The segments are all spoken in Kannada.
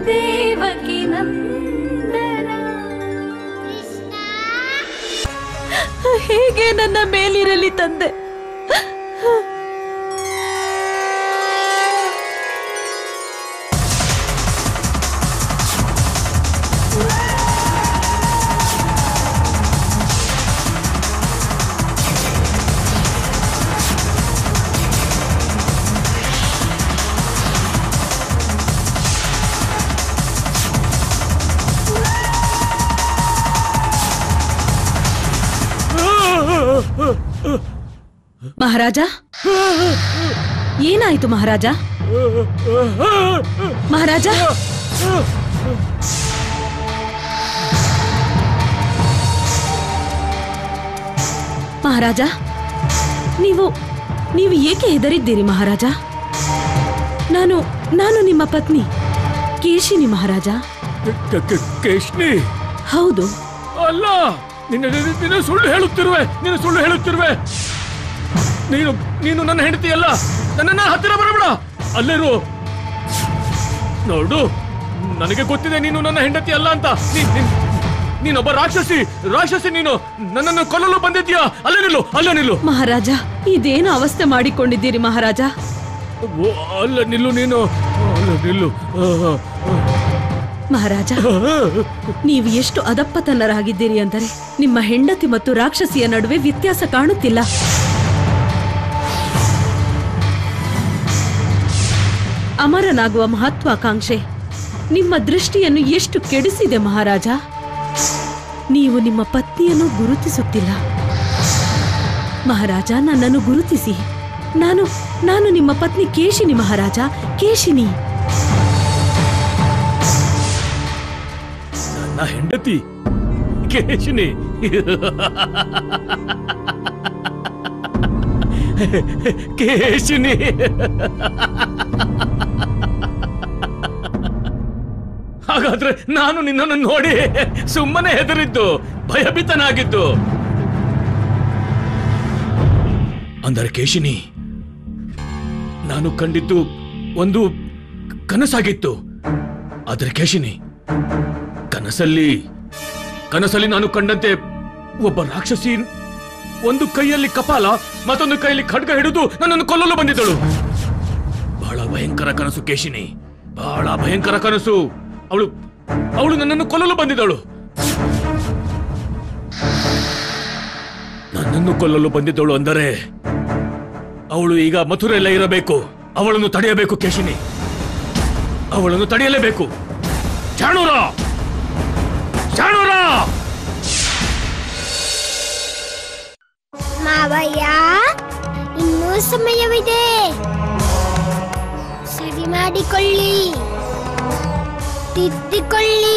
ದೇವಕಿ ನಂದನ ಹೇಗೆ ನನ್ನ ಮೇಲಿರಲಿ ತಂದೆ. ಮಹಾರಾಜ, ಏನಾಯಿತು ಮಹಾರಾಜ? ಮಹಾರಾಜ, ಮಹಾರಾಜ, ನೀವು ಏಕೆ ಹೆದರಿದ್ದೀರಿ ಮಹಾರಾಜ? ನಾನು ನಿಮ್ಮ ಪತ್ನಿ ಕೇಶಿನಿ ಮಹಾರಾಜ. ಕೇಶಿನಿ? ಹೌದು. ಅಲ್ಲ, ನಿನ್ನ ಸುಳ್ಳು ಹೇಳುತ್ತಿರುವೆ. ನೀನು ನನ್ನ ಹೆಂಡತಿ ಅಲ್ಲ. ನನ್ನ ಹತ್ತಿರ ಬರಬೇಡ. ಅಲ್ಲಿರು. ನೋಡು, ನನಗೆ ಗೊತ್ತಿದೆ ನೀನು ನನ್ನ ಹೆಂಡತಿ ಅಲ್ಲ ಅಂತ. ನೀನೊಬ್ಬ ರಾಕ್ಷಸಿ. ನೀನು ನನ್ನನ್ನು ಕೊಲ್ಲಲು ಬಂದಿದ್ಯಾ. ಅಲ್ಲೇ ನಿಲ್ಲು ಮಹಾರಾಜ. ಇದೇನು ಅವಸ್ಥೆ ಮಾಡಿಕೊಂಡಿದ್ದೀರಿ ಮಹಾರಾಜ? ಅಲ್ಲ ನಿಲ್ಲು ನೀನು. ಮಹಾರಾಜ, ನೀವು ಎಷ್ಟು ಅದಪ್ಪತನರಾಗಿದ್ದೀರಿ ಅಂದರೆ ನಿಮ್ಮ ಹೆಂಡತಿ ಮತ್ತು ರಾಕ್ಷಸಿಯ ನಡುವೆ ವ್ಯತ್ಯಾಸ ಕಾಣುತ್ತಿಲ್ಲ. ಅಮರನಾಗುವ ಮಹತ್ವಾಕಾಂಕ್ಷೆ ನಿಮ್ಮ ದೃಷ್ಟಿಯನ್ನು ಎಷ್ಟು ಕೆಡಿಸಿದೆ ಮಹಾರಾಜ. ನೀವು ನಿಮ್ಮ ಪತ್ನಿಯನ್ನು ಗುರುತಿಸುತ್ತಿಲ್ಲ. ಮಹಾರಾಜ, ನನ್ನನ್ನು ಗುರುತಿಸಿ. ನಾನು ನಿಮ್ಮ ಪತ್ನಿ ಕೇಶಿನಿ ಮಹಾರಾಜ, ಕೇಶಿನಿ. ನನ್ನ ಹೆಂಡತಿ ಕೇಶಿನಿ? ಕೇಶಿನಿ? ಹಾಗಾದ್ರೆ ನಾನು ನಿನ್ನನ್ನು ನೋಡಿ ಸುಮ್ಮನೆ ಹೆದರಿದ್ದು, ಭಯಭೀತನಾಗಿದ್ದು. ಅಂದರೆ ಕೇಶಿನಿ, ನಾನು ಕಂಡಿದ್ದು ಒಂದು ಕನಸಾಗಿತ್ತು. ಆದರೆ ಕೇಶಿನಿ, ಕನಸಲ್ಲಿ ನಾನು ಕಂಡಂತೆ ಒಬ್ಬ ರಾಕ್ಷಸಿ ಒಂದು ಕೈಯಲ್ಲಿ ಕಪಾಲ, ಮತ್ತೊಂದು ಕೈಯಲ್ಲಿ ಖಡ್ಗ ಹಿಡಿದು ನನ್ನನ್ನು ಕೊಲ್ಲಲು ಬಂದಿದ್ದಳು. ಬಹಳ ಭಯಂಕರ ಕನಸು ಕೇಶಿನಿ, ಬಹಳ ಭಯಂಕರ ಕನಸು. ಅವಳು ನನ್ನನ್ನು ಕೊಲ್ಲಲು ಬಂದಿದ್ದಳು. ನನ್ನನ್ನು ಕೊಲ್ಲಲು ಬಂದಿದ್ದಳು ಅಂದರೆ ಅವಳು ಈಗ ಮಥುರೆಯಲ್ಲೇ ಇರಬೇಕು. ಅವಳನ್ನು ತಡೆಯಬೇಕು ಕೇಶಿನಿ, ಅವಳನ್ನು ತಡೆಯಲೇಬೇಕು. ಚಾಣೂರ! ಮಾವಯ್ಯ, ಇನ್ನೂ ಸಮಯವಿದೆ. ಸರಿ ಮಾಡಿಕೊಳ್ಳಿ, ತಿದ್ದಿಕೊಳ್ಳಿ.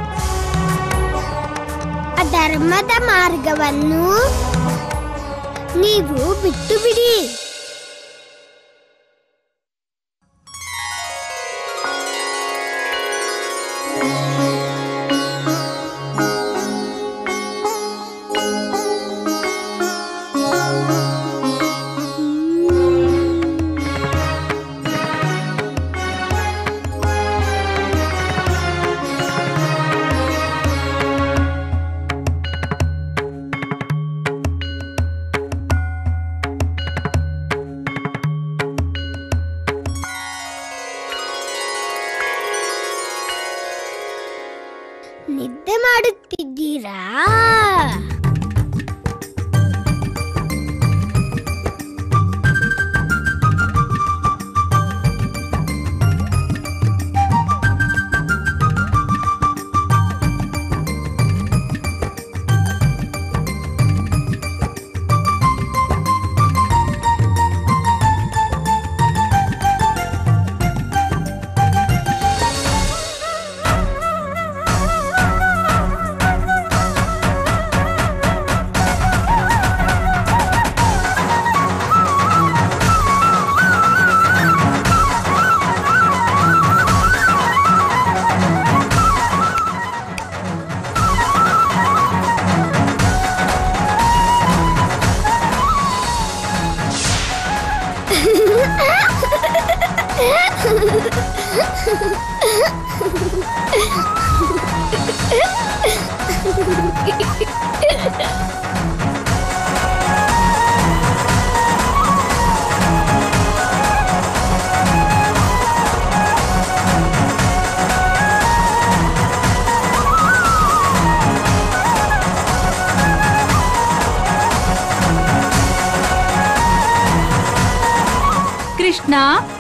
ಅಧರ್ಮದ ಮಾರ್ಗವನ್ನು ನೀವು ಬಿಟ್ಟು ಬಿಡಿ. ನಿದ್ದೆ ಮಾಡುತ್ತಿದ್ದೀರಾ? ಕೃಷ್ಣ,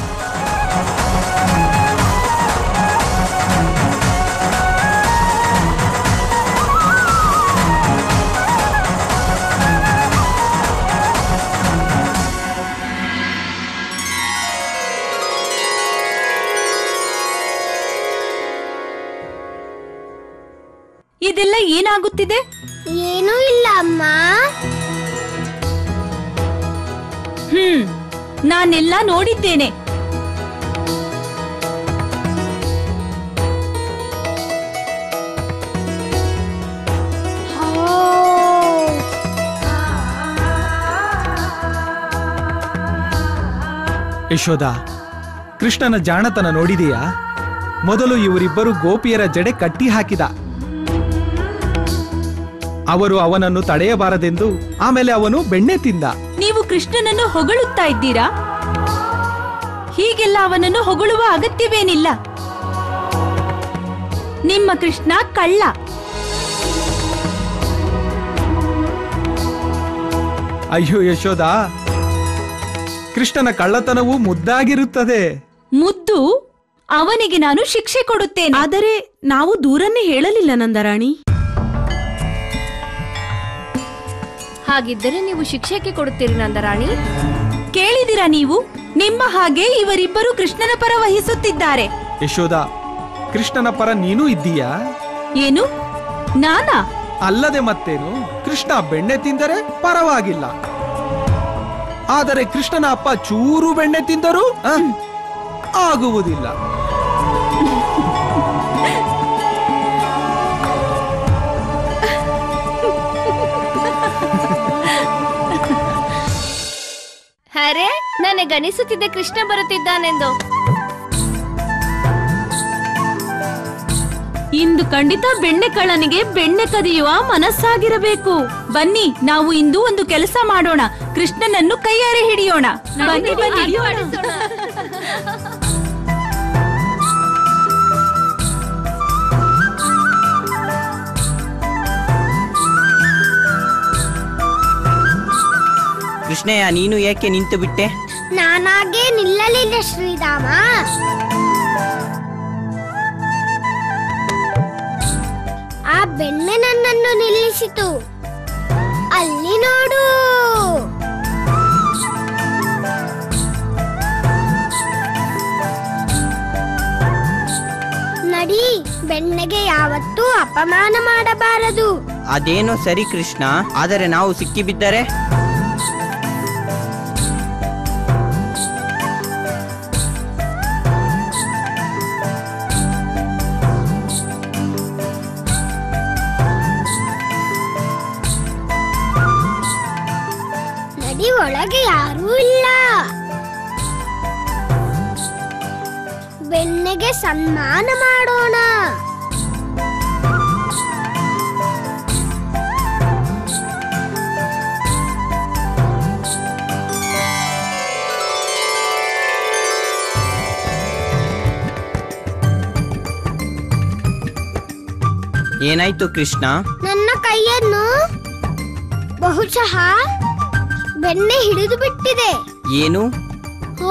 ಇದೆಲ್ಲ ಏನಾಗುತ್ತಿದೆ? ಏನೂ ಇಲ್ಲ ಅಮ್ಮ. ನಾನೆಲ್ಲ ನೋಡಿದ್ದೇನೆ. ಯಶೋದ, ಕೃಷ್ಣನ ಜಾಣತನ ನೋಡಿದೆಯಾ? ಮೊದಲು ಇವರಿಬ್ಬರು ಗೋಪಿಯರ ಜಡೆ ಕಟ್ಟಿ ಹಾಕಿದ. ಅವರು ಅವನನ್ನು ತಡೆಯಬಾರದೆಂದು ಆಮೇಲೆ ಅವನು ಬೆಣ್ಣೆ ತಿಂದ. ನೀವು ಕೃಷ್ಣನನ್ನು ಹೊಗಳುತ್ತಾ ಇದ್ದೀರಾ? ಹೀಗೆಲ್ಲ ಅವನನ್ನು ಹೊಗಳುವ ಅಗತ್ಯವೇನಿಲ್ಲ. ನಿಮ್ಮ ಕೃಷ್ಣ ಕಳ್ಳ. ಅಯ್ಯೋ ಯಶೋದ, ಕೃಷ್ಣನ ಕಳ್ಳತನವು ಮುದ್ದಾಗಿರುತ್ತದೆ. ಮುದ್ದು? ಅವನಿಗೆ ನಾನು ಶಿಕ್ಷೆ ಕೊಡುತ್ತೇನೆ. ಆದರೆ ನಾವು ದೂರನ್ನೇ ಹೇಳಲಿಲ್ಲ ನಂದರಾಣಿ. ಹಾಗಿದ್ದರೆ ನೀವು ಶಿಕ್ಷೆಗೆ ಕೊಡುತ್ತೀರಿ ನಂದರಾಣಿ? ಕೇಳಿದಿರಾ ನೀವು? ನಿಮ್ಮ ಹಾಗೆ ಇವರಿಬ್ಬರು ಕೃಷ್ಣನ ಪರ ವಹಿಸುತ್ತಿದ್ದಾರೆ. ಯಶೋದ, ಕೃಷ್ಣನ ಪರ ನೀನು ಇದ್ದೀಯಾ? ಏನು? ನಾನಾ? ಅಲ್ಲದೆ ಮತ್ತೇನು? ಕೃಷ್ಣ ಬೆಣ್ಣೆ ತಿಂದರೆ ಪರವಾಗಿಲ್ಲ, ಆದರೆ ಕೃಷ್ಣನ ಅಪ್ಪ ಚೂರು ಬೆಣ್ಣೆ ತಿಂದರೂ ಆಗುವುದಿಲ್ಲ. ಅರೆ, ನನಗನಿಸುತ್ತಿದ್ದೆ ಕೃಷ್ಣ ಬರುತ್ತಿದ್ದಾನೆಂದು. ಇಂದು ಖಂಡಿತ ಬೆಣ್ಣೆ ಕಳ್ಳನಿಗೆ ಬೆಣ್ಣೆ ಕದಿಯುವ ಮನಸ್ಸಾಗಿರಬೇಕು. ಬನ್ನಿ, ನಾವು ಇಂದು ಒಂದು ಕೆಲಸ ಮಾಡೋಣ. ಕೃಷ್ಣನನ್ನು ಕೈಯಾರೆ ಹಿಡಿಯೋಣ. ಬನ್ನಿ ಬನ್ನಿ. ಕೃಷ್ಣಯ್ಯ, ನೀನು ಏಕೆ ನಿಂತು ಬಿಟ್ಟೆ? ನಾನಾಗೆ ನಿಲ್ಲಲಿಲ್ಲ ಶ್ರೀರಾಮ. ಆ ಬೆಣ್ಣೆ ನನ್ನನ್ನು ನಿಲ್ಲಿಸಿತು. ಅಲ್ಲಿ ನೋಡು. ನಡಿ, ಬೆಣ್ಣೆಗೆ ಯಾವತ್ತೂ ಅಪಮಾನ ಮಾಡಬಾರದು. ಅದೇನೋ ಸರಿ ಕೃಷ್ಣ, ಆದರೆ ನಾವು ಸಿಕ್ಕಿಬಿದ್ದರೆ? ನಡಿ, ಒಳಗೆ ಯಾರೂ ಇಲ್ಲ. ಬೆಣ್ಣೆಗೆ ಸನ್ಮಾನ ಮಾಡೋಣ. ಏನಾಯ್ತು ಕೃಷ್ಣ? ನನ್ನ ಕೈಯನ್ನು ಬಹುಶಃ ಬೆಣ್ಣೆ ಹಿಡಿದು ಬಿಟ್ಟಿದೆ. ಏನು? ಓ,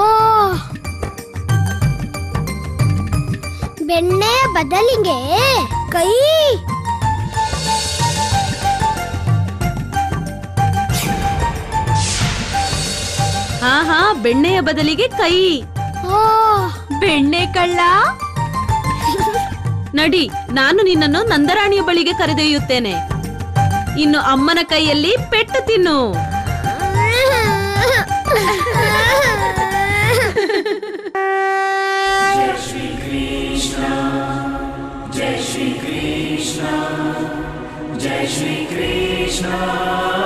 ಬೆಣ್ಣೆಯ ಬದಲಿಗೆ ಕೈ. ಹಾ, ಬೆಣ್ಣೆಯ ಬದಲಿಗೆ ಕೈ. ಓ, ಬೆಣ್ಣೆ ಕಳ್ಳ. ನಡಿ, ನಾನು ನಿನ್ನನ್ನು ನಂದರಾಣಿಯ ಬಳಿಗೆ ಕರೆದೊಯ್ಯುತ್ತೇನೆ. ಇನ್ನು ಅಮ್ಮನ ಕೈಯಲ್ಲಿ ಪೆಟ್ಟು ತಿನ್ನು. जय श्री कृष्ण, जय श्री कृष्ण, जय श्री कृष्ण.